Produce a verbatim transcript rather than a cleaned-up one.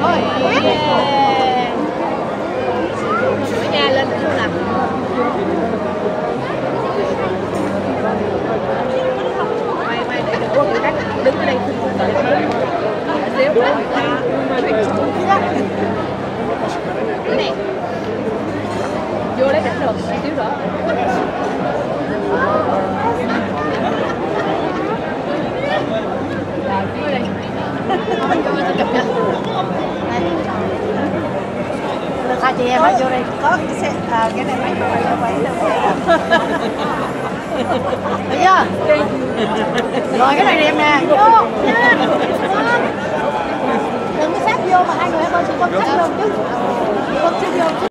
Thôi, ở nhà lên luôn nè. Mày mày để được cách đứng ở đây xíu đó. Nè. Vô lấy đỉnh được xíu nữa. Rồi, vô đây. Mình vô chụp nha. Được hai chị em hãy vô đây. Có cái xe, à, cái này mấy người cho quấy được. Được chưa? Rồi cái này đẹp nè. Vô nha. Đừng có sát vô mà hai người em ơi, chị con sát vô chứ. Con sát vô.